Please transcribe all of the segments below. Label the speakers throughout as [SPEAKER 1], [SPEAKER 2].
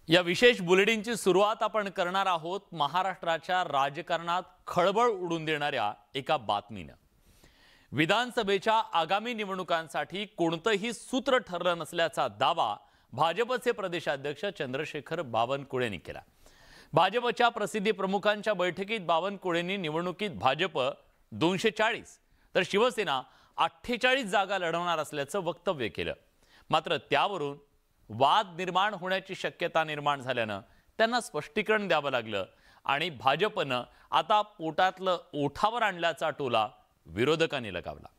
[SPEAKER 1] या विशेष बुलेटिनची सुरुवात आपण करणार आहोत महाराष्ट्राच्या राजकारणात खळबळ उडून देणाऱ्या एका बातमीने। विधानसभेच्या आगामी निवडणुकांसाठी कोणतेही सूत्र ठरलं नसल्याचा दावा भाजपचे प्रदेशाध्यक्ष चंद्रशेखर बावनकुळेंनी केला। भाजपच्या प्रसिद्धी प्रमुखांच्या बैठकीत बावनकुळेंनी निवडणुकीत भाजप 240 तर शिवसेना 48 जागा लढवणार असल्याचं वक्तव्य केलं। मात्र त्यावरून वाद निर्माण होण्याची शक्यता निर्माण झाल्यानं त्यांना स्पष्टीकरण द्यावं लागलं आणि भाजपनं आता पोटातलं ओठावर आणल्याचा टोला विरोधकांनी लगावला।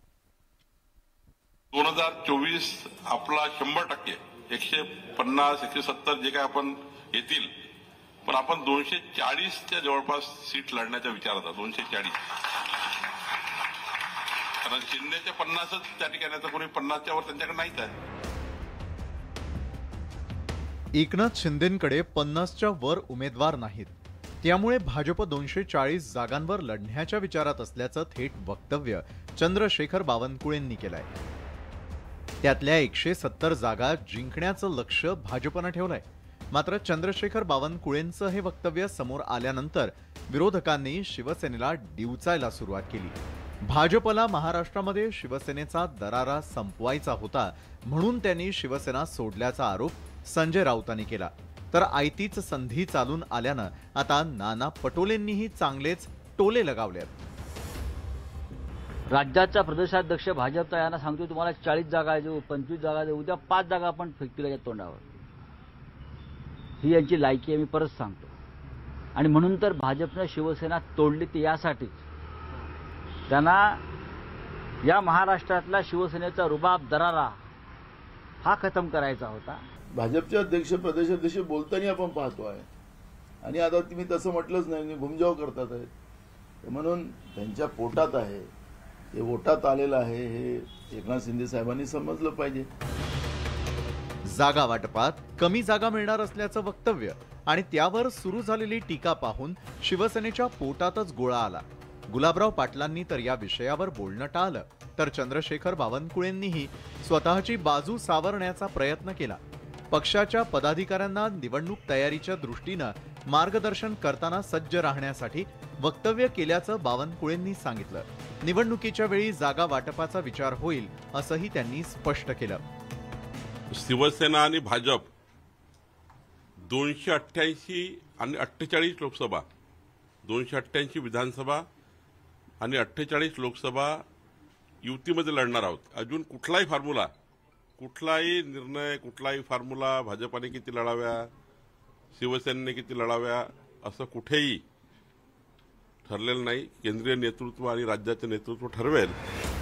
[SPEAKER 2] 2024 आपला 100% 150 170 जे काय आपण येतील, पण आपण 240 च्या जवळपास सीट लढण्याच्या विचारात आहोत। 240 कारण शिंदेचे 50च त्या ठिकाणी, आता कोणी 50च्या वर त्यांच्याकडे नाहीच आहे।
[SPEAKER 3] एकनाथ शिंदेंकडे 50च्या वर उमेदवार नाहीत, त्यामुळे भाजप 240 जागांवर लढण्याच्या विचारात असल्याचं थेट वक्तव्य चंद्रशेखर बावनकुळेंनी केलंय। त्यातल्या 170 जागा जिंकण्याचं लक्ष भाजपनं ठेवलंय। मात्र चंद्रशेखर बावनकुळेंचं हे वक्तव्य समोर आल्यानंतर विरोधकांनी शिवसेनेला डिवचायला सुरुवात केली। भाजपला महाराष्ट्रामध्ये शिवसेनेचा दरारा संपवायचा होता, म्हणून त्यांनी शिवसेना सोडल्याचा आरोप संजय राऊतांनी केला। तर आयतीच संधी चालून आल्यानं आता नाना पटोलेंनीही चांगलेच टोले लगावलेत।
[SPEAKER 4] राज्याचा प्रदेशाध्यक्ष भाजपचा यांना सांगतो, तुम्हाला 40 जागा देऊ, 25 जागा देऊ, उद्या 5 जागा आपण फेकतील या तोंडावर। ही यांची लायकी आहे, मी परत सांगतो। आणि म्हणून तर भाजपने शिवसेना तोडली ती यासाठीच, त्यांना या महाराष्ट्रातला शिवसेनेचा रुबाब दरारा हा खतम करायचा होता।
[SPEAKER 5] भाजपचे अध्यक्ष प्रदेशाध्यक्ष बोलताना आपण पाहतो आहे, आणि आता तुम्ही तसं म्हटलंच नाही, घुमजाव करतात आहेत, म्हणून त्यांच्या पोटात आहे, ते वोटात आलेलं आहे, हे एकनाथ शिंदे साहेबांनी समजलं पाहिजे।
[SPEAKER 3] जागा वाटपात कमी जागा मिळणार असल्याचं वक्तव्य आणि त्यावर सुरू झालेली टीका पाहून शिवसेनेच्या पोटातच गोळा आला। गुलाबराव पाटलांनी तर या विषयावर बोलणं टाळलं, तर चंद्रशेखर बावनकुळेंनीही स्वतःची बाजू सावरण्याचा प्रयत्न केला। पक्षाच्या पदाधिकाऱ्यांना निवडणूक तयारीच्या दृष्टीनं मार्गदर्शन करताना सज्ज राहण्यासाठी वक्तव्य केल्याचं बावनकुळेंनी सांगितलं। निवडणुकीच्या वेळी जागा वाटपाचा विचार होईल असंही त्यांनी स्पष्ट केलं।
[SPEAKER 2] शिवसेना आणि भाजप 288 आणि 48 लोकसभा, 288 विधानसभा आणि 48 लोकसभा युतीमध्ये लढणार आहोत। अजून कुठलाही फॉर्म्युला, कुठलाही निर्णय, कुठलाही फॉर्म्युला भाजपाने किती लढाव्या, शिवसेनेने किती लढाव्या असं कुठेही ठरलेलं नाही। केंद्रीय नेतृत्व आणि राज्याचे नेतृत्व ठरवेल।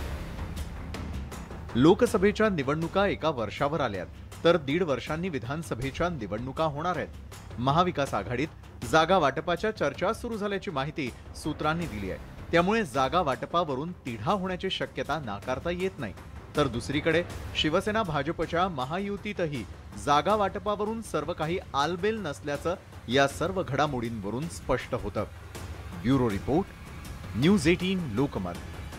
[SPEAKER 3] लोकसभेच्या निवडणुका एका वर्षावर आल्यात, तर 1.5 वर्षांनी विधानसभेच्या निवडणुका होणार आहेत। महाविकास आघाडीत जागा वाटपाच्या चर्चा सुरू झाल्याची माहिती सूत्रांनी दिली आहे, त्यामुळे जागा वाटपावरून तिढा होण्याची शक्यता नाकारता येत नाही। तर दुसरीकडे शिवसेना भाजपच्या महायुतीतही जागा वाटपावरून सर्व काही आलबेल नसल्याचं या सर्व घडामोडींवरून स्पष्ट होतं। Bureau report, news 18 Lokmat.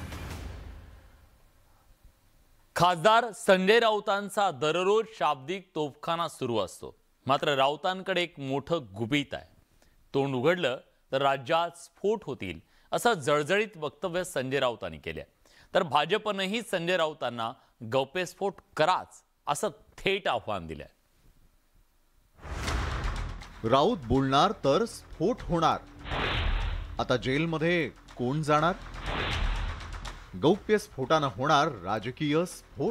[SPEAKER 1] खासदार संजय राऊतांचा दररोज शाब्दिक तोफखाना सुरू असतो, मात्र राऊतांकडे एक मोठं गुपित आहे। तोंड उघडलं तर राज्यात स्फोट होतील असं जळजळीत वक्तव्य संजय राऊतांनी केले। तर भाजपनेही संजय राऊतांना गौप्यस्फोट कराच असं थेट आव्हान दिलंय।
[SPEAKER 3] राऊत बोलणार तर स्फोट होणार। आता जेलमध्ये कोण जाणार? गौप्यस्फोटानं होणार राजकीय स्फोट।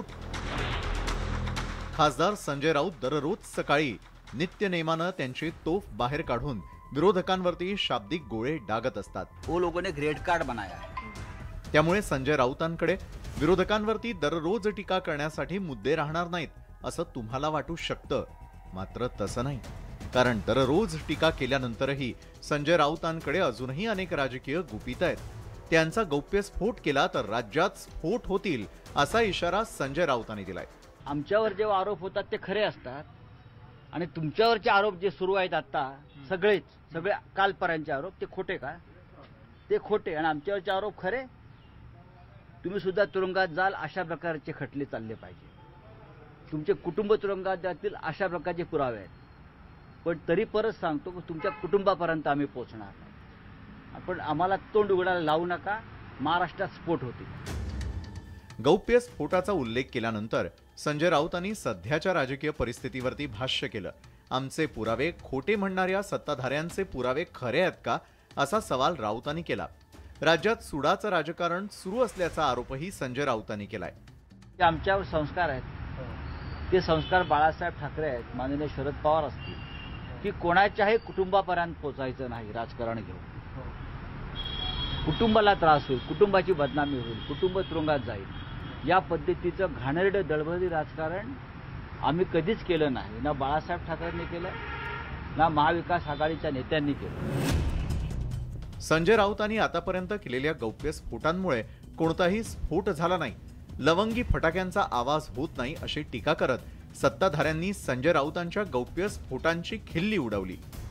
[SPEAKER 3] खासदार संजय राऊत दररोज सकाळी नित्यनेमानं त्यांची तोफ बाहेर काढून विरोधकांवरती शाब्दिक गोळे डागत असतात।
[SPEAKER 4] वो लोगों ने ग्रेड कार्ड बनाया है,
[SPEAKER 3] त्यामुळे संजय राऊतांकडे विरोधकांवरती दररोज टीका करण्यासाठी मुद्दे राहणार नाहीत असं तुम्हाला वाटू शकतं, मात्र तसं नाही। कारण दररोज टीका केल्यानंतरही संजय राऊतांकडे अजूनही अनेक राजकीय गुपित आहेत। त्यांचा गौप्यस्फोट केला तर राज्यात स्फोट होतील असा इशारा संजय राऊतांनी दिलाय।
[SPEAKER 4] आमच्यावर जेव्हा आरोप होतात ते खरे असतात, आणि तुमच्यावरचे आरोप जे सुरू आहेत आता सगळे कालपर्यंतचे आरोप ते खोटे का? ते खोटे, आणि आमच्यावरचे आरोप खरे। तुम्ही सुद्धा तुरुंगात जाल अशा प्रकारचे खटले चालले पाहिजे। तुमचे कुटुंब तुरुंगात जातील अशा प्रकारचे पुरावे आहेत। पण तरी परत सांगतो की तुमच्या कुटुंबापर्यंत आम्ही पोहोचणार नाही. पण आम्हाला तोंड उघडायला लावू नका. महाराष्ट्रात स्फोट होतील.
[SPEAKER 3] गौप्य स्फोटाचा उल्लेख केल्यानंतर संजय राऊतांनी सध्याच्या राजकीय परिस्थितीवरती भाष्य केलं. आमचे पुरावे खोटे म्हणणाऱ्या सत्ताधाऱ्यांचे पुरावे खरे आहेत का, असा सवाल राऊतांनी केला. राज्यात सुडाचं राजकारण सुरू असल्याचा आरोपही संजय राऊतांनी केलाय.
[SPEAKER 4] आमच्यावर संस्कार आहेत, ते संस्कार बाळासाहेब ठाकरे आहेत, माननीय शरद पवार असतील, की कोणाच्याही कुटुंबापर्यंत पोचायचं नाही राजकारण घेऊन. कुटुंबाला त्रास होईल, कुटुंबाची बदनामी होईल, कुटुंब तुरुंगात जाईल. या पद्धतीचं घाणेरडं दळभद्री राजकारण आम्ही कधीच केलं नाही. ना बाळासाहेब ठाकरेंनी केलं, ना महाविकास आघाडीच्या नेत्यांनी केलं.
[SPEAKER 3] संजय राऊतांनी आतापर्यंत केलेल्या गौप्य स्फोटांमुळे कोणताही स्फोट झाला नाही, लवंगी फटाक्यांचा आवाज होत नाही अशी टीका करत सत्ताधाऱ्यांनी संजय राऊतांच्या गौप्य स्फोटांची खिल्ली उडवली.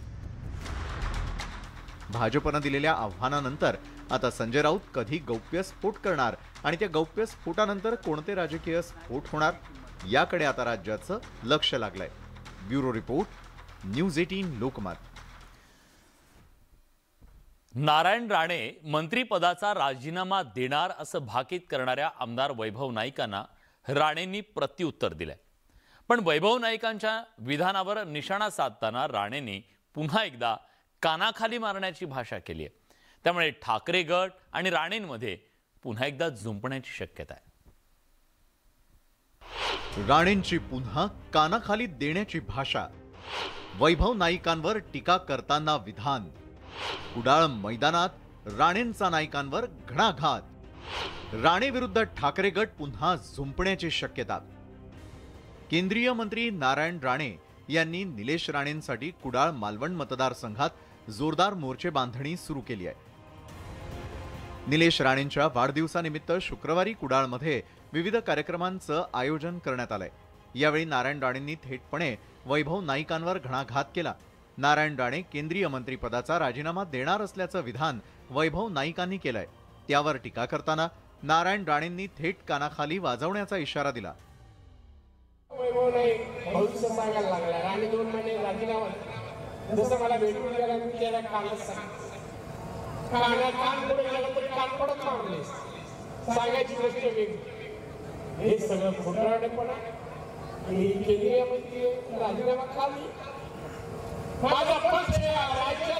[SPEAKER 3] भाजपनं दिलेल्या आव्हानानंतर आता संजय राऊत कधी गौप्य स्फोट करणार आणि त्या गौप्य स्फोटानंतर कोणते राजकीय स्फोट होणार, याकडे आता राज्याचं लक्ष लागलंय. Bureau report, news 18 Lokmat.
[SPEAKER 1] Narayan Rane मंत्रिपदाचा राजीनामा देणार असं भाकीत करणाऱ्या आमदार वैभव नाईकांना राणेंनी प्रत्युत्तर दिलंय. पण वैभव नाईकांच्या विधानावर निशाणा साधताना राणेंनी पुन्हा एकदा कानाखाली मारण्याची भाषा केली आहे. त्यामुळे ठाकरे गट आणि राणेंमध्ये पुन्हा एकदा झुंपण्याची शक्यता आहे.
[SPEAKER 3] राणेंची पुन्हा कानाखाली देण्याची भाषा, वैभव नाईकांवर टीका करताना विधान, कुडाळ मैदानात राणेंचा नाईकांवर घणाघात, राणे विरुद्ध ठाकरे गट पुन्हा झुंपण्याची शक्यता. केंद्रीय मंत्री नारायण राणे यांनी निलेश राणेंसाठी कुडाळ मालवण मतदारसंघात जोरदार मोर्चे बांधणी सुरू केली आहे. निलेश राणेंच्या वाढदिवसानिमित्त शुक्रवारी कुडाळमध्ये विविध कार्यक्रमांचं आयोजन करण्यात आलंय. यावेळी नारायण राणेंनी थेटपणे वैभव नाईकांवर घणाघात केला. नारायण राणे केंद्रीय मंत्रिपदाचा राजीनामा देणार असल्याचं विधान वैभव नाईकांनी केलंय. त्यावर टीका करताना नारायण राणेंनी थेट कानाखाली वाजवण्याचा इशारा दिला.
[SPEAKER 6] वैभव नाईक भविष्य सांगायला लागला. राणे 2 महिने राजीनामा, जसं मला भेटून गेला मी त्याला कानच सांगितलं. कान पुढे गेला तरी कान पडत मागले, सांगायची गोष्ट वेगळी. हे सगळं खोटारडेपणा. केंद्रीय मंत्री राजीनामा खाली, माझा पक्ष राज्यात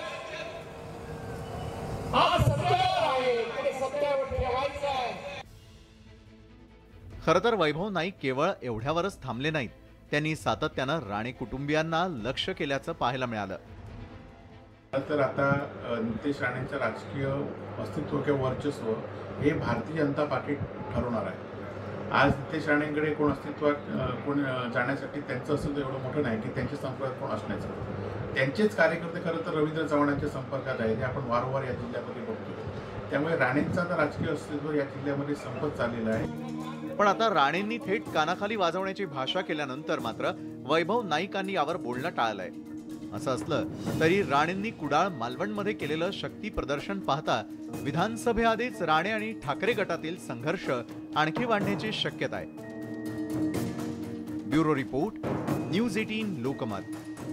[SPEAKER 6] हा सत्तेवर आहे, त्याने सत्तेवर ठेवायचं आहे.
[SPEAKER 3] खरं तर वैभव नाईक केवळ एवढ्यावरच थांबले नाहीत. त्यांनी सातत्यानं राणे कुटुंबियांना लक्ष केल्याचं पाहायला मिळालं.
[SPEAKER 7] तर आता नितेश राणेंचं राजकीय अस्तित्व किंवा वर्चस्व हे भारतीय जनता पार्टी ठरवणार आहे. आज नितेश राणेंकडे कोण अस्तित्वात कोण जाण्यासाठी त्यांचं असं एवढं मोठं नाही की त्यांच्या संपर्कात कोण असण्याचं. त्यांचेच कार्यकर्ते खरं तर रवींद्र चव्हाणांच्या संपर्कात आहेत, हे आपण वारंवार या जिल्ह्यामध्ये बघतो. त्यामुळे राणेंचं आता राजकीय अस्तित्व या जिल्ह्यामध्ये संपत चाललेलं आहे.
[SPEAKER 3] पण आता राणेंनी थेट कानाखाली वाजवण्याची भाषा केल्यानंतर मात्र वैभव नाईकांनी यावर बोलणं टाळलंय. असं असलं तरी राणेंनी कुडाळ मालवणमध्ये केलेलं शक्ती प्रदर्शन पाहता विधानसभेआधीच राणे आणि ठाकरे गटातील संघर्ष आणखी वाढण्याची शक्यता आहे. Bureau report, news 18 Lokmat.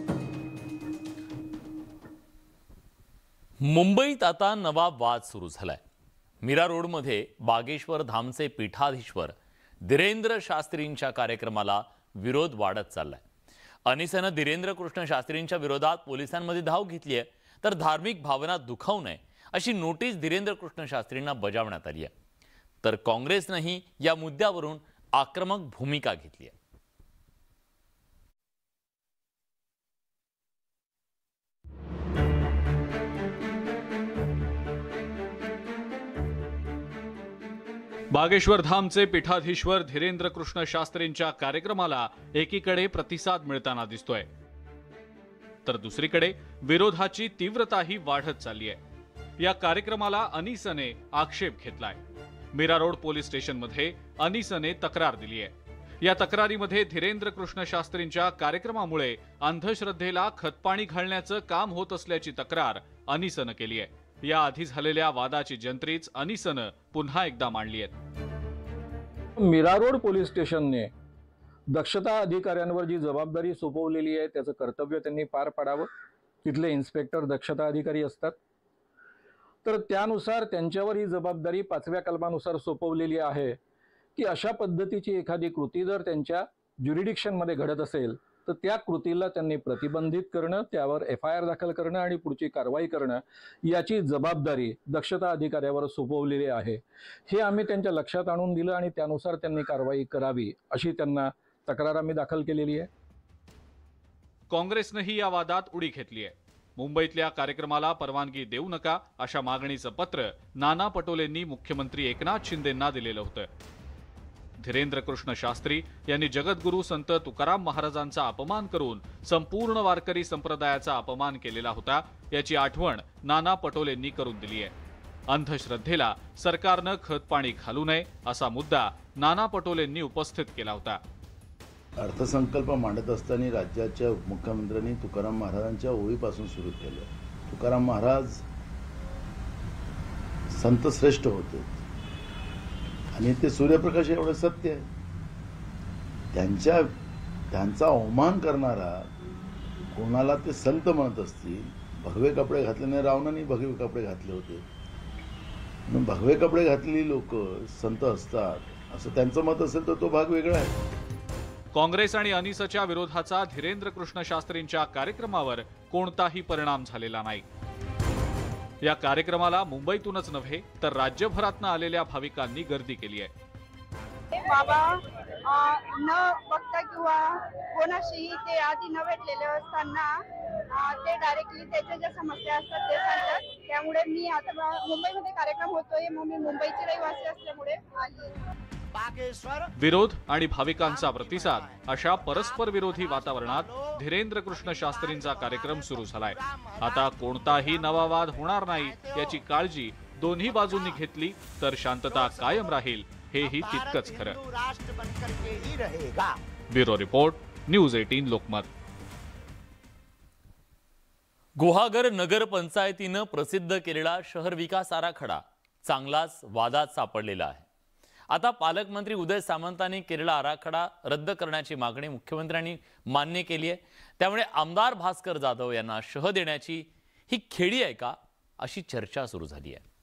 [SPEAKER 1] मुंबईत आता नवा वाद सुरू झालाय. मीरा रोडमध्ये बागेश्वर धामचे पीठाधीश्वर धीरेंद्र शास्त्रींच्या कार्यक्रमाला विरोध वाढत चाललाय. अनिसनं धीरेंद्र कृष्ण शास्त्रींच्या विरोधात पोलिसांमध्ये धाव घेतली आहे. तर धार्मिक भावना दुखावू नये अशी नोटीस धीरेंद्र कृष्ण शास्त्रींना बजावण्यात आली आहे. तर काँग्रेसनंही या मुद्द्यावरून आक्रमक भूमिका घेतली आहे.
[SPEAKER 8] बागेश्वर धामचे पीठाधीश्वर धीरेंद्र कृष्ण शास्त्रींच्या कार्यक्रमाला एकीकडे प्रतिसाद मिळताना दिसतोय, तर दुसरीकडे विरोधाची तीव्रताही वाढत चालली आहे. या कार्यक्रमाला अनिसने आक्षेप घेतलाय. मीरा रोड पोलीस स्टेशनमध्ये अनिसने तक्रार दिली आहे. या तक्रारीमध्ये धीरेंद्र कृष्ण शास्त्रींच्या कार्यक्रमामुळे अंधश्रद्धेला खतपाणी घालण्याचं काम होत असल्याची तक्रार अनिसनं केली आहे. या आधी झालेल्या वादाची जंत्रीच अनिसनं पुन्हा एकदा मांडली आहे.
[SPEAKER 9] मीरा रोड पोलीस स्टेशनने दक्षता अधिकाऱ्यांवर जी जबाबदारी सोपवलेली आहे त्याचं कर्तव्य त्यांनी पार पाडावं. तिथले इन्स्पेक्टर दक्षता अधिकारी असतात, तर त्यानुसार त्यांच्यावर ही जबाबदारी 5व्या कलमानुसार सोपवलेली आहे की अशा पद्धतीची एखादी कृती जर त्यांच्या ज्युरिडिक्शनमध्ये घडत असेल तर त्या कृतीला त्यांनी प्रतिबंधित करणं, त्यावर FIR दाखल करणं आणि पुढची कारवाई करणं याची जबाबदारी दक्षता अधिकाऱ्यावर सोपवलेली आहे. हे आम्ही त्यांच्या लक्षात आणून दिलं आणि त्यानुसार त्यांनी कारवाई करावी अशी त्यांना तक्रार आम्ही दाखल केलेली आहे.
[SPEAKER 8] काँग्रेसनंही या वादात उडी घेतली आहे. मुंबईतल्या कार्यक्रमाला परवानगी देऊ नका अशा मागणीचं पत्र नाना पटोलेंनी मुख्यमंत्री एकनाथ शिंदेंना दिलेलं होतं. धीरेंद्र कृष्ण शास्त्री यांनी जगद्गुरू संत तुकाराम महाराजांचा अपमान करून संपूर्ण वारकरी संप्रदायाचा अपमान केलेला होता याची आठवण नाना पटोलेंनी करून दिली आहे. अंधश्रद्धेला सरकारनं खतपाणी घालू नये असा मुद्दा नाना पटोलेंनी उपस्थित केला होता.
[SPEAKER 5] अर्थसंकल्प मांडत असताना राज्याच्या मुख्यमंत्र्यांनी तुकाराम महाराजांच्या ओळीपासून सुरू केलं. तुकाराम महाराज संत श्रेष्ठ होते आणि ते सूर्यप्रकाश एवढं सत्य आहे. त्यांचा अवमान करणारा कोणाला ते संत म्हणत असतील. भगवे कपडे घातल्याने रावणाने भगवे कपडे घातले होते. भगवे कपडे घातलेली लोक संत असतात असं त्यांचं मत असेल तर तो भाग वेगळा आहे.
[SPEAKER 8] काँग्रेस आणि अनिसच्या विरोधाचा धीरेंद्र कृष्ण शास्त्रींच्या कार्यक्रमावर कोणताही परिणाम झालेला नाही. या कार्यक्रमाला मुंबईतूनच नव्हे तर राज्यभरातून आलेल्या भाविकांनी गर्दी केली आहे.
[SPEAKER 10] बाबा न बघता किंवा कोणाशीही ते आधी न भेटलेले असताना ते डायरेक्टली त्याच्या ज्या समस्या असतात ते सांगतात. त्यामुळे मी आता मुंबईमध्ये कार्यक्रम होतोय, मग मी मुंबईची रहिवासी असल्यामुळे आली.
[SPEAKER 8] विरोध आणि भाविकांचा प्रतिसाद अशा परस्पर विरोधी वातावरणात धीरेंद्र कृष्ण शास्त्रींचा कार्यक्रम सुरू झालाय. आता कोणताही नवा वाद होणार नाही याची काळजी दोन्ही बाजूंनी घेतली तर शांतता कायम राहील, हेही तितकंच खरं. Bureau report, news 18 Lokmat.
[SPEAKER 1] Guhagar नगर पंचायतीनं प्रसिद्ध केलेला शहर विकास आराखडा चांगलाच वादात सापडलेला आहे. आता पालकमंत्री उदय सामंतांनी केलेला आराखडा रद्द करण्याची मागणी मुख्यमंत्र्यांनी मान्य केली आहे. त्यामुळे आमदार भास्कर जाधव यांना शह देण्याची ही खेळी आहे का अशी चर्चा सुरू झाली आहे.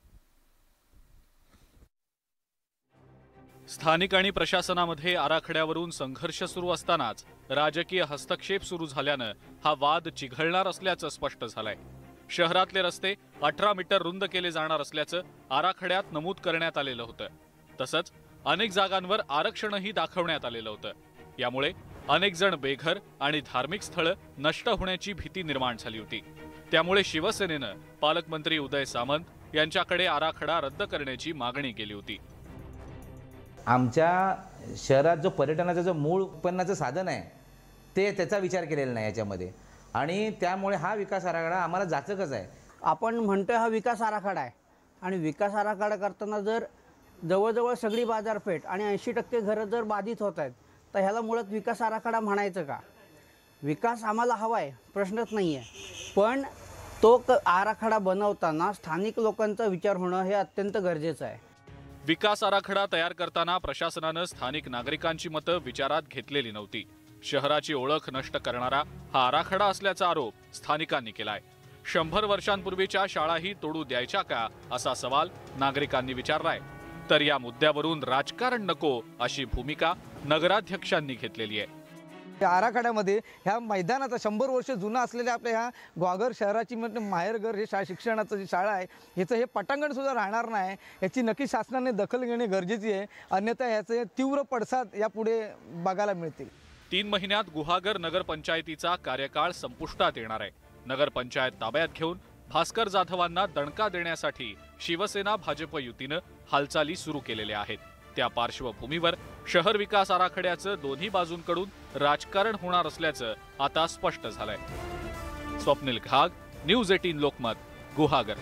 [SPEAKER 8] स्थानिक आणि प्रशासनामध्ये आराखड्यावरून संघर्ष सुरू असतानाच राजकीय हस्तक्षेप सुरू झाल्यानं हा वाद चिघळणार असल्याचं स्पष्ट झालंय. शहरातले रस्ते 18 मीटर रुंद केले जाणार असल्याचं आराखड्यात नमूद करण्यात आलेलं होतं. तसंच अनेक जागांवर आरक्षणही दाखवण्यात आलेलं होतं. यामुळे अनेक जण बेघर आणि धार्मिक स्थळं नष्ट होण्याची भीती निर्माण झाली होती. त्यामुळे शिवसेनेनं पालकमंत्री उदय सामंत यांच्याकडे आराखडा रद्द करण्याची मागणी केली होती.
[SPEAKER 11] आमच्या शहरात जो पर्यटनाचा जो मूळ उत्पन्नाचं साधन आहे ते त्याचा विचार केलेला नाही याच्यामध्ये, आणि त्यामुळे हा विकास आराखडा आम्हाला जाचकच आहे.
[SPEAKER 12] आपण म्हणतोय हा विकास आराखडा आहे आणि विकास आराखडा करताना जर जवळजवळ सगळी बाजारपेठ आणि 80% घरं जर बाधित होत आहेत तर ह्याला मुळात विकास आराखडा म्हणायचं का? विकास आम्हाला हवा आहे, प्रश्नच नाही आहे, पण तो आराखडा बनवताना स्थानिक लोकांचा विचार होणं हे अत्यंत गरजेचं आहे.
[SPEAKER 8] विकास आराखडा तयार करताना प्रशासनानं स्थानिक नागरिकांची मतं विचारात घेतलेली नव्हती. शहराची ओळख नष्ट करणारा हा आराखडा असल्याचा आरोप स्थानिकांनी केलाय. 100 वर्षांपूर्वीच्या शाळाही तोडू द्यायच्या का असा सवाल नागरिकांनी विचारलाय. तर या मुद्द्यावरून राजकारण नको अशी भूमिका नगराध्यक्षांनी घेतलेली आहे.
[SPEAKER 13] आराखड्यामध्ये ह्या मैदानाचा 100 वर्ष जुना असलेल्या आपल्या ह्या ग्वागर शहराची माहेरघर हे शिक्षणाचं जी शाळा आहे ह्याचं हे पटांगण सुद्धा राहणार नाही. याची नक्की शासनाने दखल घेणे गरजेची आहे, अन्यथा याचे तीव्र पडसाद यापुढे बघायला मिळतील.
[SPEAKER 8] 3 महिन्यात गुहागर नगरपंचायतीचा कार्यकाळ संपुष्टात येणार आहे. नगरपंचायत ताब्यात घेऊन भास्कर जाधवांना दणका देण्यासाठी शिवसेना भाजप युतीनं हालचाली सुरू केलेल्या आहेत. त्या पार्श्वभूमीवर शहर विकास आराखड्याचं दोन्ही बाजूंकडून राजकारण होणार असल्याचं आता स्पष्ट झालंय. स्वप्नील घाग, न्यूज 18 लोकमत, गुहागर.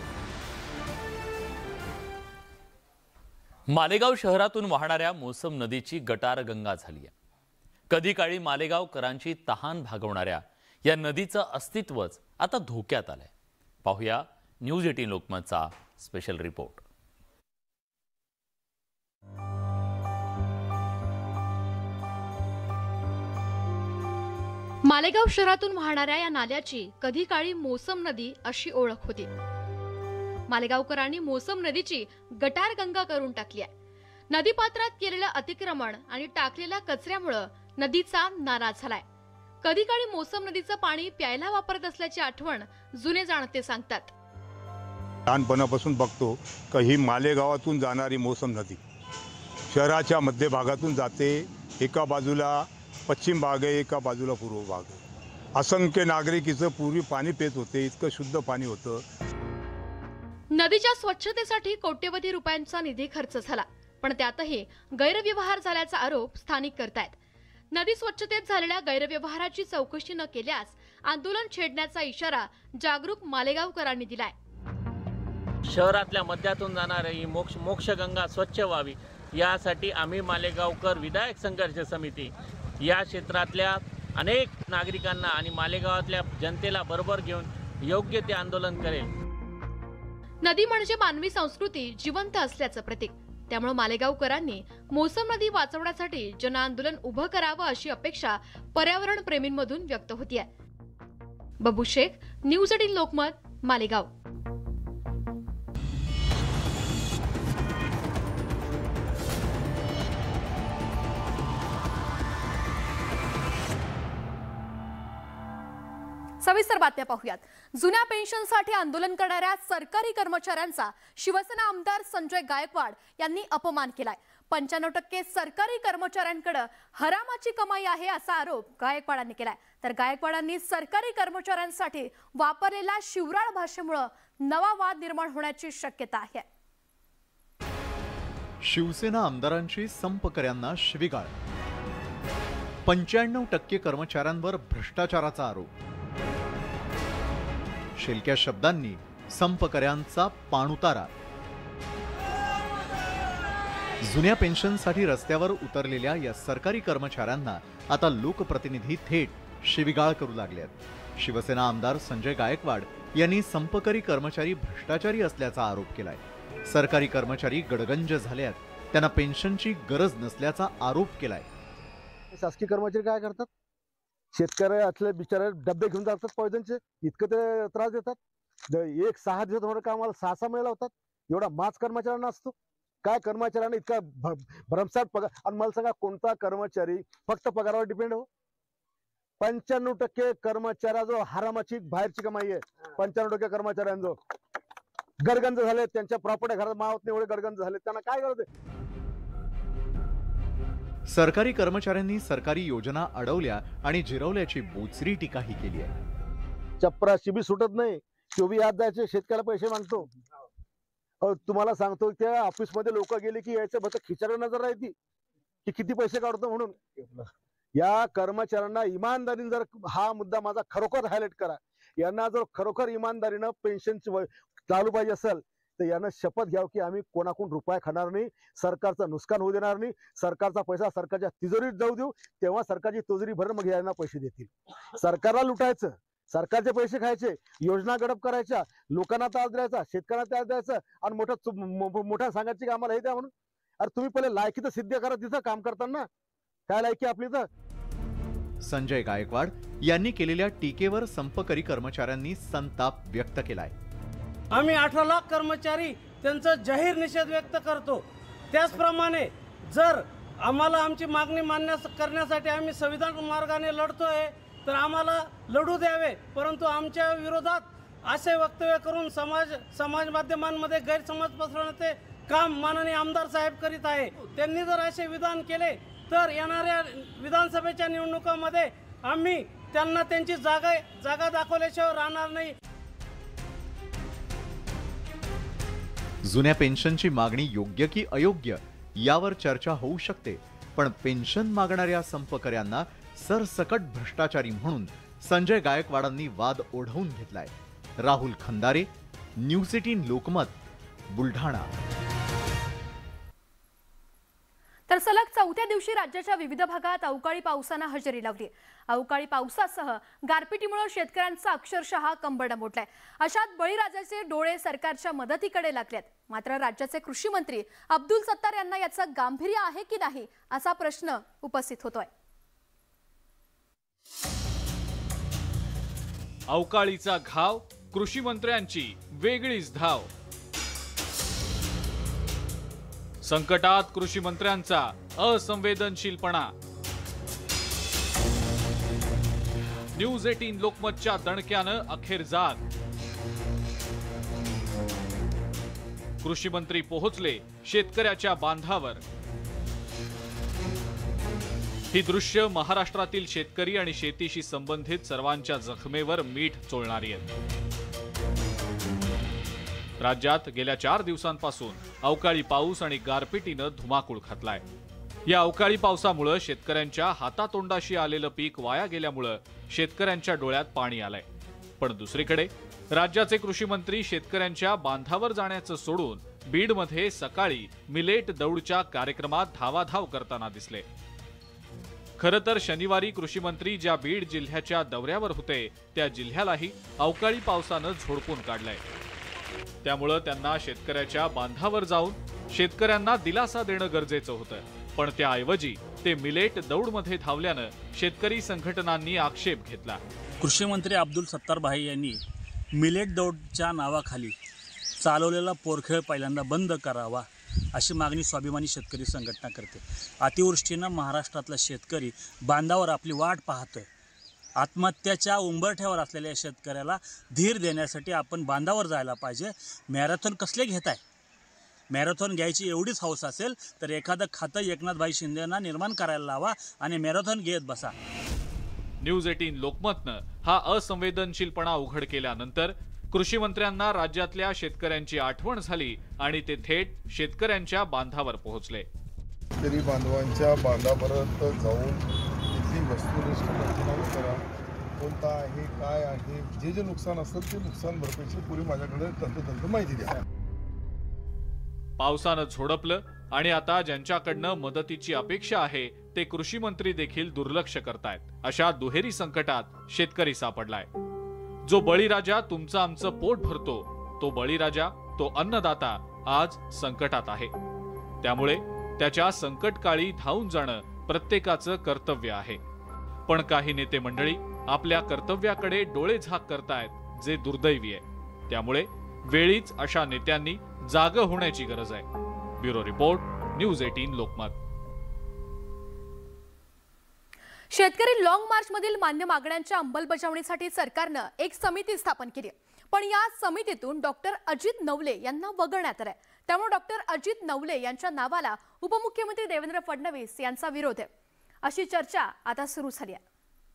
[SPEAKER 1] मालेगाव शहरातून वाहणाऱ्या मोसम नदीची गटारगंगा झाली आहे. कधी काळी मालेगावकरांची तहान भागवणाऱ्या या नदीचं अस्तित्वच आता धोक्यात आलंय. पाहूया न्यूज 18 लोकमतचा स्पेशल रिपोर्ट.
[SPEAKER 14] मालेगाव शहरातून वाहणाऱ्या या नाल्याची कधी काळी मोसम नदी अशी ओळख होती. मालेगावकरांनी मोसम नदीची गटार गंगा करून टाकली आहे. नदीपात्रात केलेलं अतिक्रमण आणि टाकलेल्या कचऱ्यामुळे नदीचा नाराज झालाय. कधी काळी मोसम नदीचं पाणी प्यायला वापरत असल्याची आठवण जुने जाणते सांगतात.
[SPEAKER 15] लहानपणापासून बघतो की ही मालेगावातून जाणारी मोसम नदी शहराच्या मध्यभागातून जाते. एका बाजूला पश्चिम भाग आहे, एका बाजूला पूर्व भाग आहे. असंख्य नागरिकीचं पूर्वी पाणी पित होते, इतकं शुद्ध पाणी होतं.
[SPEAKER 14] नदीच्या स्वच्छतेसाठी कोट्यवधी रुपयांचा निधी खर्च झाला, पण त्यातही गैरव्यवहार झाल्याचा आरोप स्थानिक करतायत. नदी स्वच्छतेत झालेल्या गैरव्यवहाराची चौकशी न केल्यास आंदोलन छेडण्याचा इशारा जागरूक मालेगावकरांनी दिलाय.
[SPEAKER 16] शहरातल्या मध्यातून जाणारी मोक्षगंगा स्वच्छ व्हावी यासाठी आम्ही मालेगावकर विधायक संघर्ष समिती या क्षेत्रातल्या अनेक नागरिकांना आणि मालेगावातल्या जनतेला बरोबर घेऊन योग्य ते आंदोलन करेल.
[SPEAKER 14] नदी म्हणजे मानवी संस्कृती जिवंत असल्याचं प्रतीक. त्यामुळे मालेगावकरांनी मोसम नदी वाचवण्यासाठी जनआंदोलन उभं करावं अशी अपेक्षा पर्यावरण प्रेमींमधून व्यक्त होतीये. बबू शेख, न्यूज 18 लोकमत, मालेगाव. सविस्तर बातम्या पाहूयात. जुन्या पेन्शनसाठी आंदोलन करणाऱ्या सरकारी कर्मचाऱ्यांचा शिवसेना आमदार संजय गायकवाड यांनी अपमान केलाय. 95% सरकारी कर्मचाऱ्यांकडे हरामाची कमाई आहे असा आरोप गायकवाडांनी केलाय. तर गायकवाडांनी सरकारी कर्मचाऱ्यांसाठी वापरलेल्या शिवराळ भाषेमुळे नवा वाद निर्माण होण्याची शक्यता आहे.
[SPEAKER 3] शिवसेना आमदारांची संपकऱ्यांना शिवीगाळ. 95% कर्मचाऱ्यांवर भ्रष्टाचाराचा आरोप. शेलक्या शब्दांनी संपकऱ्यांचा पाणउतारा. जुन्या पेन्शनसाठी रस्त्यावर उतरलेल्या या सरकारी कर्मचाऱ्यांना आता लोकप्रतिनिधी थेट शिवीगाळ करू लागलेत. शिवसेना आमदार संजय गायकवाड यांनी संपकरी कर्मचारी भ्रष्टाचारी असल्याचा आरोप केलाय. सरकारी कर्मचारी गडगंज झाल्यात, त्यांना पेन्शनची गरज नसल्याचा आरोप केलाय.
[SPEAKER 17] शासकीय कर्मचारी काय करतात? शेतकऱ्यातले बिचारे डब्बे घेऊन जातात पॉयझनचे, इतकं ते त्रास देतात. 6 दिवस होणार का आम्हाला 6 महिला होतात. एवढा माच कर्मचाऱ्यांना असतो. काय कर्मचाऱ्यांना इतका भरमसाठ पगार? आणि मला सांगा, कोणता कर्मचारी फक्त पगारावर डिपेंड हो? 95% कर्मचाऱ्याजवळ हरामाची बाहेरची कमाई आहे. 95% कर्मचाऱ्यांजवळ गडगंज झाले, त्यांच्या प्रॉपर्टी घरात मावत नाही, एवढे गडगंज झाले. त्यांना काय गरज आहे?
[SPEAKER 3] सरकारी कर्मचाऱ्यांनी सरकारी योजना अडवल्या आणि जिरवल्याची बोचरी टीकाही केली आहे.
[SPEAKER 17] चपराशी बी सुटत नाही, तो बी याद द्यायचे, शेतकऱ्याला पैसे मागतो. तुम्हाला सांगतो, त्या ऑफिस मध्ये लोक गेले की यायचं फक्त खिचार नजर राहती की किती पैसे काढतो म्हणून. या कर्मचाऱ्यांना इमानदारीने जर हा मुद्दा माझा खरोखर हायलाइट करा, यांना जर खरोखर इमानदारीनं पेन्शनची चालू पाहिजे असेल तर यानं शपथ घ्याव की आम्ही कोणाकडून रुपया खाणार नाही, सरकारचं नुकसान होऊ देणार नाही, सरकारचा पैसा सरकारच्या तिजोरीत जाऊ देऊ, तेव्हा सरकारची तिजोरी भरून मग यांना पैसे देतील. सरकारला लुटायचं, सरकारचे पैसे खायचे, योजना गडप करायच्या, लोकांना त्रास द्यायचा, शेतकऱ्यांना त्रास द्यायचं आणि मोठ्या सांगायची की आम्हाला हे द्या म्हणून. अरे तुम्ही पहिले लायकी तर सिद्ध करा तिथं काम करताना. काय लायकी आपली तर?
[SPEAKER 3] संजय गायकवाड यांनी केलेल्या टीकेवर संपकरी कर्मचाऱ्यांनी संताप व्यक्त केलाय.
[SPEAKER 18] आम्ही 18 लाख कर्मचारी त्यांचा जाहीर निषेध व्यक्त करतो. त्याचप्रमाणे जर आम्हाला आमची मागणी मान्य करण्यासाठी आम्ही संविधान मार्गाने लढतोय तर आम्हाला लढू द्यावे, परंतु आमच्या विरोधात असे वक्तव्य करून समाज माध्यमांमध्ये गैरसमज पसरवण्याचे काम माननीय आमदार साहेब करीत आहे. त्यांनी जर असे विधान केले तर येणाऱ्या विधानसभेच्या निवडणुकांमध्ये आम्ही त्यांना त्यांची जागा दाखवल्याशिवाय राहणार नाही.
[SPEAKER 3] जुन्या पेन्शनची मागणी योग्य की अयोग्य यावर चर्चा होऊ शकते, पण पेन्शन मागणाऱ्या संपकऱ्यांना सरसकट भ्रष्टाचारी म्हणून संजय गायकवाडांनी वाद ओढवून घेतलाय. राहुल खंदारे, न्यूज 18 लोकमत, बुलढाणा.
[SPEAKER 14] तर सलग 4थ्या दिवशी राज्याच्या विविध भागात अवकाळी पावसानं हजेरी लावली. अवकाळी पावसासह गारपिटीमुळे शेतकऱ्यांचा अक्षरशः कंबरडं मोडलाय. अशात बळीराजाचे डोळे सरकारच्या मदतीकडे लागलेत. मात्र राज्याचे कृषी मंत्री अब्दुल सत्तार यांना याचं गांभीर्य आहे की नाही असा प्रश्न उपस्थित होतोय.
[SPEAKER 8] अवकाळीचा घाव, कृषी मंत्र्यांची वेगळीच धाव. संकटात कृषी मंत्र्यांचा असंवेदनशीलपणा. न्यूज 18 लोकमतच्या दणक्यानं अखेर जाग. कृषी मंत्री पोहोचले शेतकऱ्याच्या बांधावर. ही दृश्य महाराष्ट्रातील शेतकरी आणि शेतीशी संबंधित सर्वांच्या जखमेवर मीठ चोळणारी आहेत. राज्यात गेल्या 4 दिवसांपासून अवकाळी पाऊस आणि गारपिटीनं धुमाकूळ घातलाय. या अवकाळी पावसामुळे शेतकऱ्यांच्या हातातोंडाशी आलेलं पीक वाया गेल्यामुळे शेतकऱ्यांच्या डोळ्यात पाणी आलंय. पण दुसरीकडे राज्याचे कृषी मंत्री शेतकऱ्यांच्या बांधावर जाण्याचं सोडून बीडमध्ये सकाळी मिलेट दौडच्या कार्यक्रमात धावाधाव करताना दिसले. खरं तर शनिवारी कृषी मंत्री ज्या बीड जिल्ह्याच्या दौऱ्यावर होते त्या जिल्ह्यालाही अवकाळी पावसानं झोडपून काढलंय. त्यामुळे त्यांना शेतकऱ्याच्या बांधावर जाऊन शेतकऱ्यांना दिलासा देणं गरजेचं होतं. पण त्याऐवजी ते मिलेट दौडमध्ये धावल्यानं शेतकरी संघटनांनी आक्षेप घेतला.
[SPEAKER 19] कृषी मंत्री अब्दुल सत्तार भाई यांनी मिलेट दौडच्या नावाखाली चालवलेला पोरखेळ पहिल्यांदा बंद करावा अशी मागणी स्वाभिमानी शेतकरी संघटना करते. अतिवृष्टीनं महाराष्ट्रातला शेतकरी बांधावर आपली वाट पाहतोय. आत्महत्याच्या उंबरठ्यावर असलेल्या शेतकऱ्याला धीर देण्यासाठी आपण बांधावर जायला पाहिजे. मॅरेथॉन कसले घेताय? मॅरेथॉन घ्यायची एवढीच हौस असेल तर एखादं खातं एकनाथभाई शिंदेंना निर्माण करायला लावा आणि मॅरेथॉन घेत बसा.
[SPEAKER 8] न्यूज 18 लोकमतनं हा असंवेदनशीलपणा उघड केल्यानंतर कृषी मंत्र्यांना राज्यातल्या शेतकऱ्यांची आठवण झाली आणि ते थेट शेतकऱ्यांच्या बांधावर पोहोचले.
[SPEAKER 20] शेतकरी बांधवांच्या बांधापर्यंत जाऊन तिथली वस्तुनिष्ठ पंचनामा करा. कोणता आहे, काय आहे, जे नुकसान असेल ते नुकसान भरपाईची पुरी माझ्याकडे तंतोतंत माहिती द्या.
[SPEAKER 8] पावसानं झोडपलं आणि आता ज्यांच्याकडनं मदतीची अपेक्षा आहे ते कृषी मंत्री देखील दुर्लक्ष करतायत. अशा दुहेरी संकटात शेतकरी सापडलाय. जो बळीराजा तुमचं आमचं पोट भरतो तो बळीराजा, तो अन्नदाता आज संकटात आहे. त्यामुळे त्याच्या संकटकाळी धावून जाणं प्रत्येकाचं कर्तव्य आहे. पण काही नेते मंडळी आपल्या कर्तव्याकडे डोळे झाक करतायत जे दुर्दैवी आहे. त्यामुळे वेळीच अशा नेत्यांनी जागं होण्याची गरज आहे. Bureau report, news 18 Lokmat.
[SPEAKER 14] शेतकरी लॉंग मार्च मधील मान्य मागण्यांच्या अंमलबजावणीसाठी सरकारनं एक समिती स्थापन केली. पण या समितीतून डॉक्टर अजित नवले यांना वगळण्यात आलंय. त्यामुळे डॉक्टर अजित नवले यांच्या नावाला उपमुख्यमंत्री देवेंद्र फडणवीस यांचा विरोध आहे अशी चर्चा आता सुरू झाली आहे.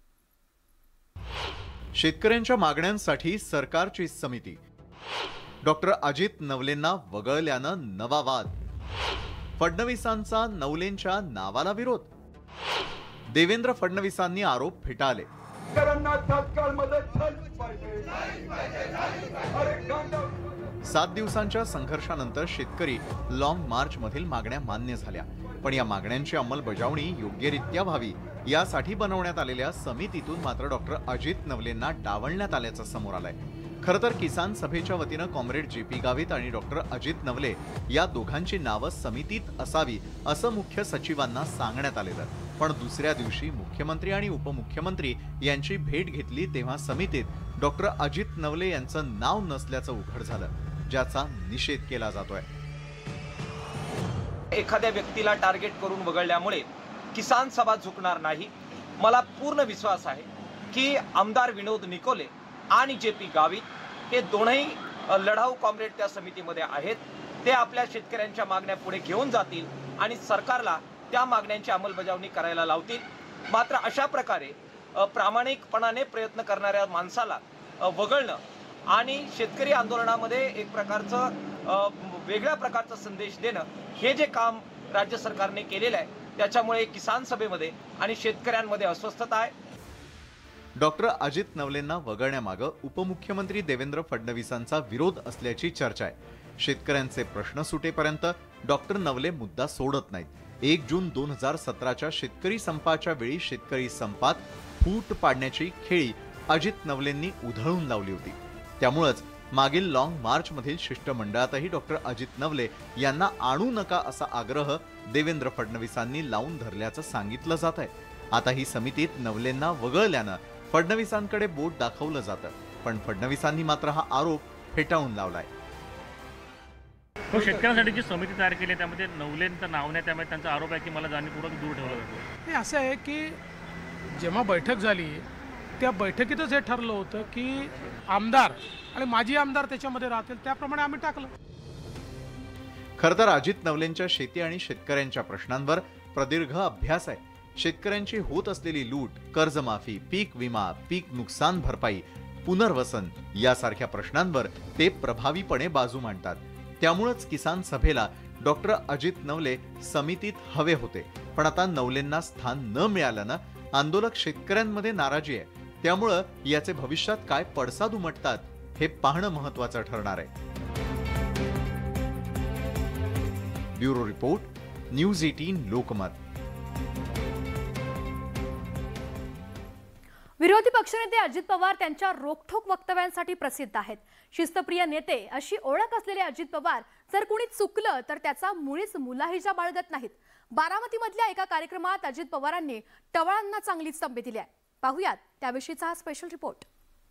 [SPEAKER 3] शेतकऱ्यांच्या मागण्यांसाठी सरकारची समिती. डॉक्टर अजित नवलेंना वगळल्यानं नवा वाद. फडणवीसांचा नवलेंच्या नावाला विरोध. देवेंद्र फडणवीसांनी आरोप फेटाळले. 7 दिवसांच्या संघर्षानंतर शेतकरी लॉंग मार्च मधील मागण्या मान्य झाल्या. पण या मागण्यांची अंमलबजावणी योग्यरित्या व्हावी यासाठी बनवण्यात आलेल्या समितीतून मात्र डॉक्टर अजित नवलेंना डावलण्यात आल्याचं समोर आलंय. खरं तर किसान सभेच्या वतीनं कॉम्रेड JP गावित आणि डॉक्टर अजित नवले या दोघांची नावं समितीत असावी असं मुख्य सचिवांना सांगण्यात आलेलं. पण दुसऱ्या दिवशी मुख्यमंत्री आणि उपमुख्यमंत्री यांची भेट घेतली तेव्हा समितीत डॉक्टर अजित नवले यांचं नाव नसल्याचं उघड झालं, ज्याचा निषेध केला जातोय.
[SPEAKER 21] एखाद्या व्यक्तीला टार्गेट करून वगळल्यामुळे किसान सभा झुकणार नाही. मला पूर्ण विश्वास आहे की आमदार विनोद निकोले आणि JP गावित हे दोनही लढाऊ कॉम्रेड त्या समितीमध्ये आहेत. ते आपल्या शेतकऱ्यांच्या मागण्या पुढे घेऊन जातील आणि सरकारला त्या मागण्यांची अंमलबजावणी करायला लावतील. मात्र अशा प्रकारे प्रामाणिकपणाने प्रयत्न करणाऱ्या माणसाला वगळणं आणि शेतकरी आंदोलनामध्ये एक प्रकारचं वेगळ्या प्रकारचा संदेश देणं हे जे काम राज्य सरकारने केलेलं आहे त्याच्यामुळे किसान सभेमध्ये आणि शेतकऱ्यांमध्ये अस्वस्थता आहे.
[SPEAKER 3] डॉक्टर अजित नवलेंना वगळण्यामागे उपमुख्यमंत्री देवेंद्र फडणवीसांचा विरोध असल्याची चर्चा आहे. शेतकऱ्यांचे प्रश्न सुटेपर्यंत डॉक्टर नवले मुद्दा सोडत नाहीत. 1 जून 2017च्या शेतकरी संपाच्या वेळी शेतकरी संपात फूट पाडण्याची खेळी अजित नवलेंनी उधळून लावली होती. त्यामुळेच मागील लॉंग मार्च मधील शिष्टमंडळातही डॉक्टर अजित नवले यांना आणू नका असा आग्रह देवेंद्र फडणवीसांनी लावून धरल्याचं सांगितलं जात आहे. आता ही समितीत नवलेंना वगळल्यानं फडणवीसांकडे बोट दाखवलं जातं, पण फडणवीसांनी मात्र हा आरोप फेटाळून लावलाय.
[SPEAKER 2] तो शेतकऱ्यांसाठी जी समिती तयार केली त्यामध्ये नवलेंचं नाव नाही, त्यामुळे त्यांचा आरोप आहे की मला जाणीवपूर्वक दूर ठेवलं जातं.
[SPEAKER 6] हे असं आहे की जेव्हा बैठक झाली त्या बैठकीतच हे ठरलं होतं की आमदार आणि माजी आमदार त्याच्यामध्ये राहतील, त्याप्रमाणे आम्ही टाकलं.
[SPEAKER 3] खरं तर अजित नवलेंच्या शेती आणि शेतकऱ्यांच्या प्रश्नांवर प्रदीर्घ अभ्यास आहे. शेतकऱ्यांची होत असलेली लूट, कर्जमाफी, पीक विमा, पीक नुकसान भरपाई, पुनर्वसन यासारख्या प्रश्नांवर ते प्रभावीपणे बाजू मांडतात. त्यामुळेच किसान सभेला डॉक्टर अजित नवले समितीत हवे होते. पण आता नवलेंना स्थान न मिळाल्यानं आंदोलक शेतकऱ्यांमध्ये नाराजी आहे. त्यामुळं याचे भविष्यात काय पडसाद उमटतात हे पाहणं महत्त्वाचं ठरणार आहे. Bureau report, news 18 Lokmat.
[SPEAKER 14] विरोधी पक्षनेते अजित पवार त्यांच्या रोखठोक वक्तव्यांसाठी प्रसिद्ध आहेत. शिस्तप्रिय नेते अशी ओळख असलेले अजित पवार जर कुणी चुकलं तर त्याचा मुळीच मुलाहिजा बाळगत नाहीत. बारामतीमधल्या एका कार्यक्रमात अजित पवारांनी टवाळांना चांगलीच तंबी दिली आहे. पाहुयात त्याविषयीचा हा स्पेशल रिपोर्ट.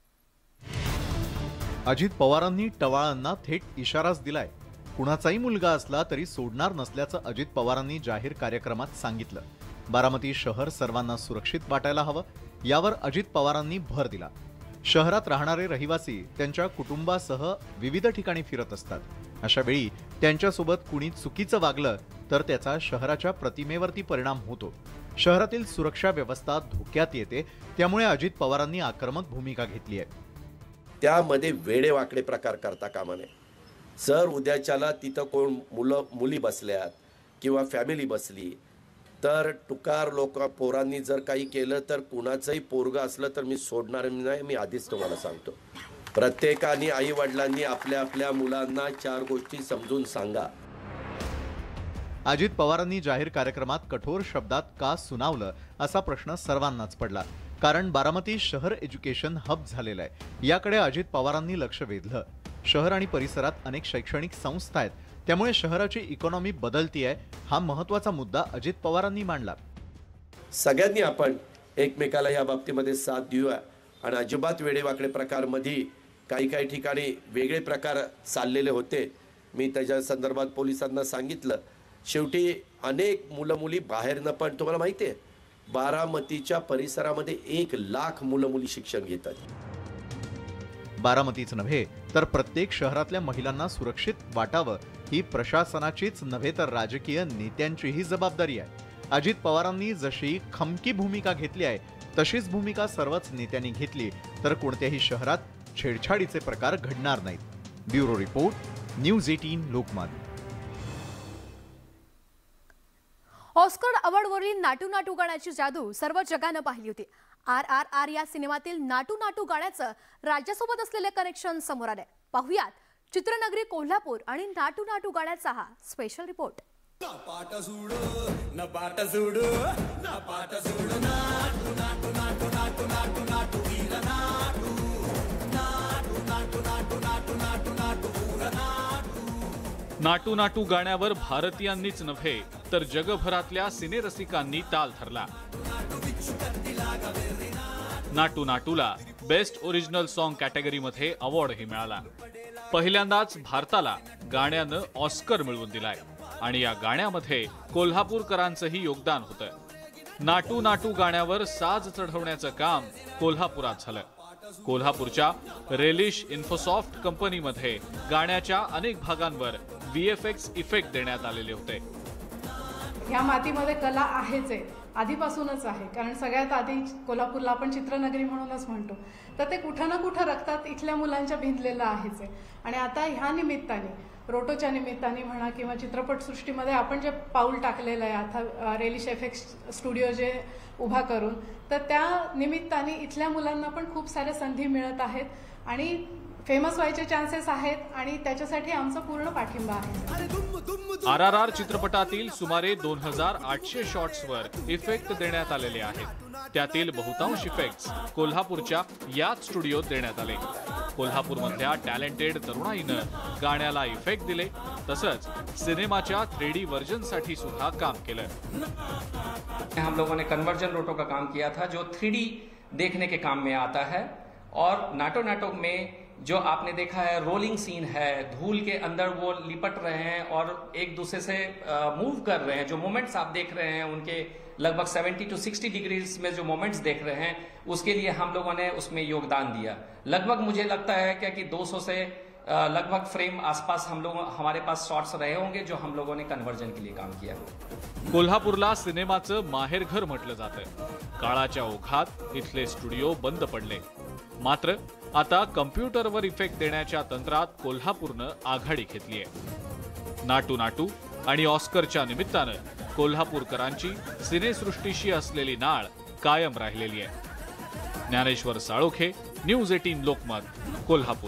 [SPEAKER 3] अजित पवारांनी टवाळांना थेट इशाराच दिलाय. कुणाचाही मुलगा असला तरी सोडणार नसल्याचं अजित पवारांनी जाहीर कार्यक्रमात सांगितलं. बारामती शहर सर्वांना सुरक्षित वाटायला हवं यावर अजित पवारांनी भर दिला. शहरात राहणारे रहिवासी त्यांच्या कुटुंबासह विविध ठिकाणी फिरत असतात. अशा वेळी त्यांच्यासोबत कुणी चुकीचं वागलं तर त्याचा शहराच्या प्रतिमेवरती परिणाम होतो. शहरातील सुरक्षा व्यवस्था धोक्यात येते. त्यामुळे अजित पवारांनी आक्रमक भूमिका घेतली आहे.
[SPEAKER 22] त्यामध्ये वेडेवाकडे प्रकार करता कामा नये. जर उद्याच्याला तिथं कोण मुली बसल्यात किंवा फॅमिली बसली तर टुकार लोक पोरांनी जर काही केलं तर कुणाचंही पोरगं असलं तर मी सोडणार नाही. मी आधीच तुम्हाला सांगतो. प्रत्येकाने आई वडिलांनी आपल्या आपल्या मुलांना 4 गोष्टी समजून सांगा.
[SPEAKER 3] अजित पवारांनी जाहीर कार्यक्रमात कठोर शब्दात का सुनावलं असा प्रश्न सर्वांनाच पडला. कारण बारामती शहर एज्युकेशन हब झालेलं आहे. याकडे अजित पवारांनी लक्ष वेधलं. शहर आणि परिसरात अनेक शैक्षणिक संस्था आहेत. त्यामुळे शहराची इकॉनॉमी बदलती आहे. हा महत्त्वाचा मुद्दा अजित पवारांनी मांडला.
[SPEAKER 22] सगळ्यांनी आपण एकमेकाला या बाबतीमध्ये साथ देऊया आणि अजिबात वेडेवाकडे प्रकारमध्ये काही ठिकाणी वेगळे प्रकार चाललेले होते. मी त्याच्या संदर्भात पोलिसांना सांगितलं. शेवटी अनेक मुलं मुली बाहेरनं पण तुम्हाला माहिती आहे बारामतीच्या परिसरामध्ये 1 लाख मुलं मुली शिक्षण घेतात.
[SPEAKER 3] बारामतीच नव्हे तर प्रत्येक शहरातल्या महिलांना सुरक्षित वाटावं ही प्रशासनाचीच नव्हे तर राजकीय नेत्यांचीही जबाबदारी आहे. अजित पवारांनी जशी खमकी भूमिका घेतली आहे तशीच भूमिका सर्वच नेत्यांनी घेतली तर कोणत्याही शहरात छेडछाडीचे प्रकार घडणार नाहीत. Bureau report, news 18 Lokmat.
[SPEAKER 14] Oscar अवॉर्डवरील नाटू नाटू गाण्याची जादू सर्व जगानं पाहिली होती. RRR या सिनेमातील नाटू नाटू गाण्याचं राज्यासोबत असलेले कनेक्शन समोर आले. पाहुयात चित्रनगरी कोल्हापूर आणि नाटू नाटू गाण्याचा हा स्पेशल रिपोर्ट.
[SPEAKER 8] नाटू नाटू गाण्यावर भारतीयांनीच नव्हे तर जगभरातल्या सिनेरसिकांनी ताल धरला. नाटू नाटूला बेस्ट ओरिजिनल सॉन्ग कॅटेगरीमध्ये अवॉर्डही मिळाला. पहिल्यांदाच भारताला गाण्यानं ऑस्कर मिळवून दिलाय आणि या गाण्यामध्ये कोल्हापूरकरांचंही योगदान होतं. नाटू नाटू गाण्यावर साज चढवण्याचं काम कोल्हापुरात झालं. कोल्हापूरच्या रेलिश इन्फोसॉफ्ट कंपनीमध्ये गाण्याच्या अनेक भागांवर VFX इफेक्ट देण्यात आलेले होते.
[SPEAKER 23] ह्या मातीमध्ये कला आहेच आहे, आधीपासूनच आहे. कारण सगळ्यात आधी कोल्हापूरला आपण चित्रनगरी म्हणूनच म्हणतो. तर ते कुठं ना कुठं रक्तात इथल्या मुलांच्या भिनलेलं आहेच आहे. आणि आता ह्या निमित्ताने, रोटोच्या निमित्ताने म्हणा किंवा चित्रपटसृष्टीमध्ये आपण जे पाऊल टाकलेलं आहे आता रेलिश एफेक्स स्टुडिओ जे उभा करून, तर त्या निमित्ताने इथल्या मुलांना पण खूप साऱ्या संधी मिळत आहेत आणि फेमस व्हायचे चान्सेस आहेत आणि त्याच्यासाठी आमचा पूर्ण पाठिंबा आहे.
[SPEAKER 8] RRR चित्रपटातील सुमारे 2800 शॉट्सवर इफेक्ट देण्यात आलेले आहेत. त्यातील बहुतांश इफेक्ट्स कोल्हापूरच्या याच स्टुडिओत देण्यात आले. कोल्हापूरमधल्या टॅलेंटेड तरुणाईनं गाण्याला इफेक्ट दिले. तसंच सिनेमाच्या 3D वर्जनसाठी सुद्धा काम केलं.
[SPEAKER 24] हम लोगों ने कन्वर्जन रोटो का काम किया था जो 3D
[SPEAKER 4] देखने के काम में आता है। और नाटो नाटो में जो आपने देखा है रोलिंग सीन है, धूल के अंदर वो लिपट रहे हैं और एक दूसरे से मूव कर रहे हैं, जो मोमेंट्स आप देख रहे हैं उनके लगभग 70 to 60 डिग्रीज में जो मोमेंट्स देख रहे हैं, उसके लिए हम लोगों ने उसमें योगदान दिया। लगभग मुझे लगता है क्या कि 200 से लगभग फ्रेम आसपास हमारे पास शॉट्स रहे होंगे जो हम लोगों ने कन्वर्जन के लिए काम किया।
[SPEAKER 8] कोल्हापूरला सिनेमाचं माहेरघर म्हटलं जातं। काळाच्या ओघात इथले स्टुडिओ बंद पडले, मात्र आता कम्प्युटरवर इफेक्ट देण्याच्या तंत्रात कोल्हापूरनं आघाडी घेतलीय। नाटू नाटू आणि ऑस्करच्या निमित्तानं कोल्हापूरकरांची सिनेसृष्टीशी असलेली नाळ कायम राहिलेली आहे। ज्ञानेश्वर साळोखे, न्यूज 18 लोकमत, कोल्हापूर।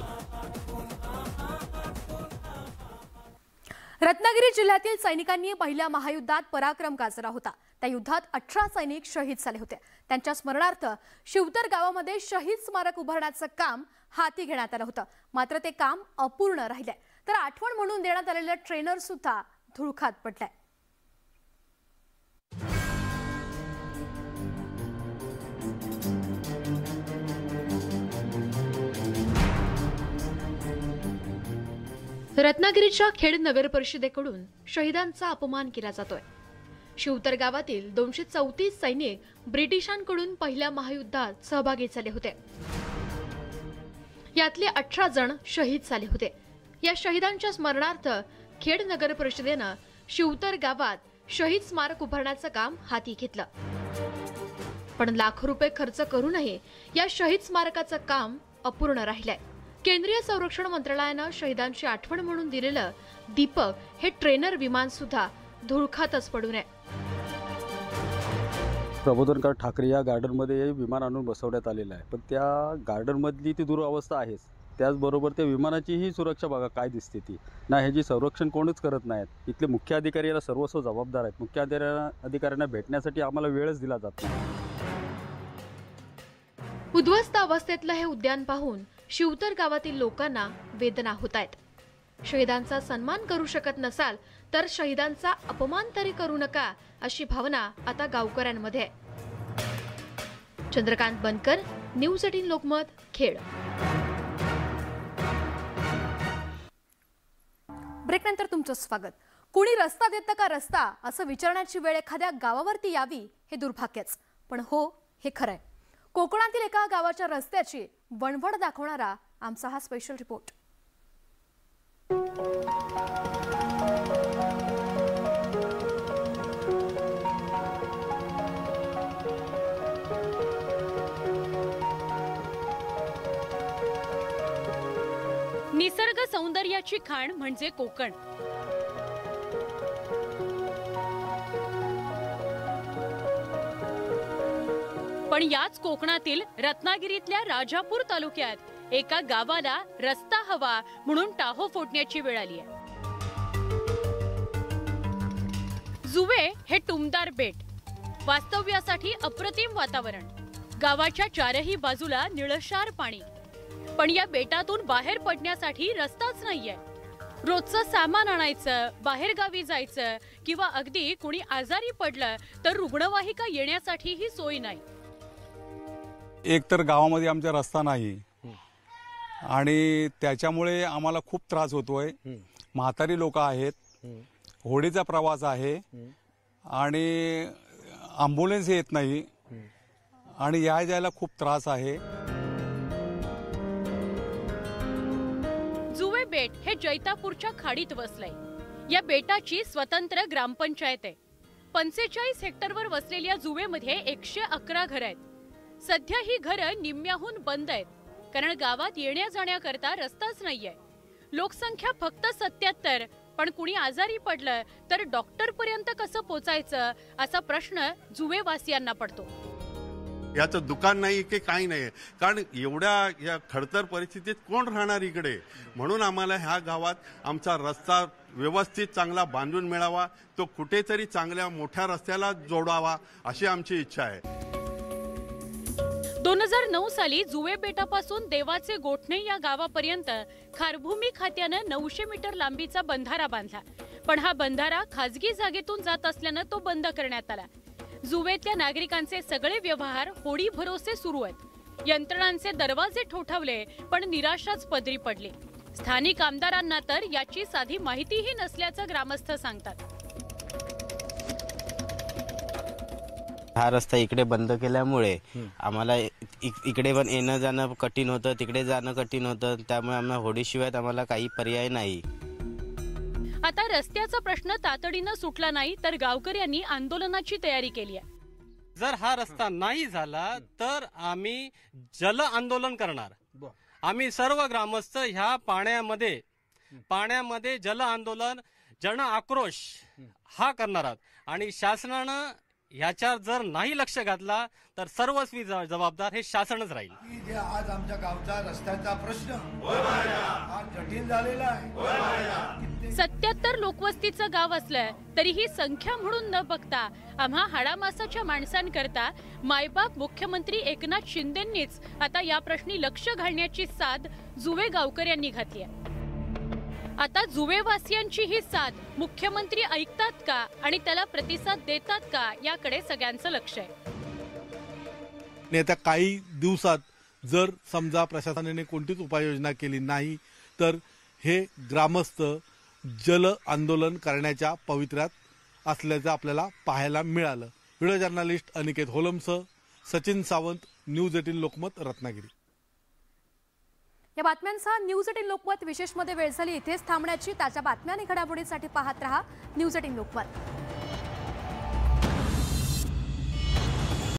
[SPEAKER 14] रत्नागिरी जिल्ह्यातील सैनिकांनी पहिल्या महायुद्धात पराक्रम गाजवला होता। त्या युद्धात 18 सैनिक शहीद झाले होते। त्यांच्या स्मरणार्थ शिवतर गावामध्ये शहीद स्मारक उभारण्याचं काम हाती घेण्यात आलं होतं, मात्र ते काम अपूर्ण राहिले। तर आठवण म्हणून देण्यात आलेले ट्रेनर सुद्धा धुळखात पडले।
[SPEAKER 7] रत्नागिरीच्या खेड नगर परिषदेकडून शहीदांचा अपमान केला जातोय। शिवतर गावातील 234 सैनिक ब्रिटिशांकडून पहिल्या महायुद्धात सहभागी झाले होते। यातले 18 जण शहीद झाले होते। या शहीदांच्या स्मरणार्थ खेड नगर परिषदेनं शिवतर गावात शहीद स्मारक उभारण्याचं काम हाती घेतलं, पण लाखो रुपये खर्च करूनही या शहीद स्मारकाचं काम अपूर्ण राहिलंय। केंद्रीय संरक्षण मंत्रालयानं शहीदांची आठवण म्हणून दिलेलं दीपक हे ट्रेनर विमान सुद्धा धुळखातच पडू नये।
[SPEAKER 9] प्रबोधनकार ठाकरे या गार्डनमध्ये हे विमान आणून बसवण्यात आलेलं आहे, पण त्या गार्डनमधली ती दुरावस्था आहेच, त्याचबरोबर त्या विमानाचीही सुरक्षा बघा काय दिसते ती ना, ह्याची संरक्षण कोणच करत नाहीत। इथले मुख्य अधिकारी याला सर्वस्व जबाबदार आहेत। मुख्य अधिकाऱ्यांना भेटण्यासाठी आम्हाला वेळच दिला जात नाही।
[SPEAKER 7] उद्ध्वस्त अवस्थेतलं हे उद्यान पाहून शिवतर गावातील लोकांना वेदना होत आहेत। शहीदांचा सन्मान करू शकत नसाल तर शहीदांचा अपमान तरी करू नका, अशी भावना आता गावकऱ्यांमध्ये आहे। चंद्रकांत बनकर, न्यूज 18 लोकमत, खेड।
[SPEAKER 14] ब्रेक नंतर तुमचं स्वागत। कुणी रस्ता देतं का रस्ता असं विचारण्याची वेळ एखाद्या गावावरती यावी हे दुर्भाग्यच, पण हो हे खरंय। कोकणातील एका गावाच्या रस्त्याची वणवण दाखवणारा आमचा हा स्पेशल रिपोर्ट।
[SPEAKER 24] निसर्ग सौंदर्याची खाण म्हणजे कोकण। पण याच कोकणातील रत्नागिरीतल्या राजापूर तालुक्यात एका गावाला रस्ता हवा म्हणून टाहो फोडण्याची वेळ आली आहे। जुवे हे टुमदार बेट, वास्तव्यासाठी अप्रतिम वातावरण, गावाच्या चारही बाजूला निळशार पाणी, पण या बेटातून बाहेर पडण्यासाठी रस्ताच नाहीये। रोजचं सामान आणायचं, बाहेर गावी जायचं किंवा अगदी कुणी आजारी पडलं तर रुग्णवाहिका येण्यासाठीही सोय नाही।
[SPEAKER 25] एक तर गावामध्ये आमचा रस्ता नाही आणि त्याच्यामुळे आम्हाला खूप त्रास होतोय। म्हातारी लोक आहेत, होडीचा प्रवास आहे आणि ॲम्ब्युलन्स येत नाही आणि या जायला खूप त्रास आहे।
[SPEAKER 24] जुवे बेट हे जैतापूरच्या खाडीत वसलंय। या बेटाची स्वतंत्र ग्रामपंचायत आहे। 45 हेक्टरवर वसलेल्या जुवेमध्ये 111 घरं आहेत। सध्या ही घरं निम्म्याहून बंद आहेत, कारण गावात येण्या जाण्याकरता रस्ताच नाहीये। लोकसंख्या फक्त 77, पण कुणी आजारी पडलं तर डॉक्टर पर्यंत कसं पोचायचं असा प्रश्न जुवेवासियांना पडतो।
[SPEAKER 26] याचं दुकान नाही की काही नाही, कारण एवढ्या या खडतर परिस्थितीत कोण राहणार इकडे, म्हणून आम्हाला ह्या गावात आमचा रस्ता व्यवस्थित चांगला बांधून मिळावा, तो कुठेतरी चांगल्या मोठ्या रस्त्याला जोडावा अशी आमची इच्छा आहे।
[SPEAKER 24] 2009 साली जुवे बेटापासून देवाचे गोठणे या गावापर्यंत खारभूमी खात्यानं 900 मीटर लांबीचा बंधारा बांधला, पण हा बंधारा खाजगी जागेतून जात असल्यानं तो बंद करण्यात आला। जुवेतल्या नागरिकांचे सगळे व्यवहार होडी भरोसे सुरू आहेत। यंत्रणांचे दरवाजे ठोठावले पण निराशाच पदरी पडली। स्थानिक आमदारांना तर याची साधी माहितीही नसल्याचं ग्रामस्थ सांगतात।
[SPEAKER 1] हा रस्ता इकडे बंद केल्यामुळे आम्हाला इकडे पण येणं जाणं कठीण होतं, तिकडे जाणं कठीण होतं, त्यामुळे आम्हाला होडीशिवाय आम्हाला काही पर्याय नाही।
[SPEAKER 24] आता रस्त्याचा प्रश्न तातडीनं सुटला नाही तर गावकऱ्यांनी आंदोलनाची तयारी केली आहे।
[SPEAKER 18] जर हा रस्ता नाही झाला तर आम्ही जल आंदोलन करणार। आम्ही सर्व ग्रामस्थ ह्या पाण्यामध्ये जल आंदोलन, जन आक्रोश हा करणार आहोत आणि शासनानं ह्याच्यावर जर नाही लक्ष घातला तर सर्वस्वी जबाबदार हे शासनच राहील।
[SPEAKER 5] जे आज आमच्या गावचा रस्त्याचा प्रश्न हा जटिल झालेला आहे।
[SPEAKER 24] 77 लोकवस्तीचं गाव असलं तरीही संख्या म्हणून न बघता आम्हा हाडामासाच्या माणसांकरता मायबाप मुख्यमंत्री एकनाथ शिंदेंनीच आता या प्रश्नी लक्ष घालण्याची साध जुवे गावकऱ्यांनी घातली आहे। आता जुवेवासियांची ही साथ मुख्यमंत्री ऐकतात का आणि त्याला प्रतिसाद देतात का याकडे सगळ्यांचं लक्ष आहे।
[SPEAKER 10] येत्या काही दिवसात जर समजा प्रशासनाने कोणतीच उपाययोजना केली नाही तर हे ग्रामस्थ जल आंदोलन करण्याच्या पवित्र्यात असल्याचं आपल्याला पाहायला मिळालं। व्हिडिओ जर्नलिस्ट अनिकेत होलमसह सचिन सावंत, न्यूज 18 लोकमत, रत्नागिरी।
[SPEAKER 14] या बातम्यांसह न्यूज 18 लोकमत विशेषमध्ये वेळ झाली इथेच थांबण्याची। ताज्या बातम्या आणि घडामोडींसाठी पाहत रहा न्यूज 18 लोकमत।